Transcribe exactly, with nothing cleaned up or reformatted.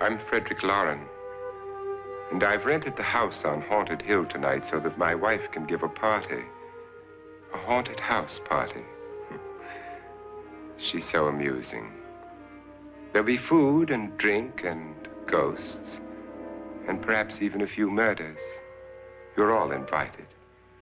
I'm Frederick Lauren, and I've rented the house on Haunted Hill tonight so that my wife can give a party. A haunted house party. She's so amusing. There'll be food and drink and ghosts, and perhaps even a few murders. You're all invited.